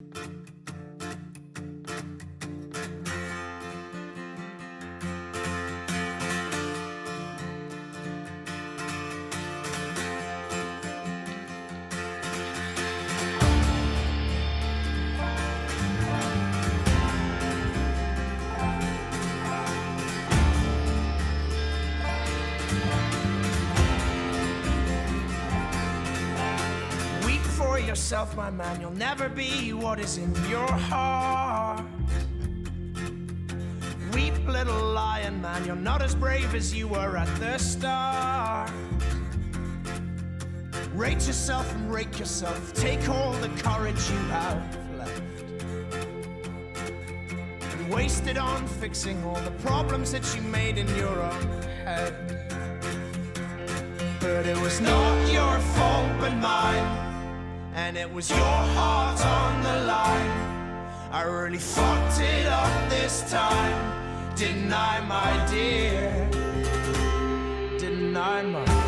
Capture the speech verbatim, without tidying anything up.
Yourself, my man, you'll never be what is in your heart. Weep, little lion man, you're not as brave as you were at the start. Rate yourself and rake yourself, take all the courage you have left and waste it on fixing all the problems that you made in your own head. But it was not your fault but mine, and it was your heart on the line. I really fucked it up this time, didn't I, my dear? Didn't I, my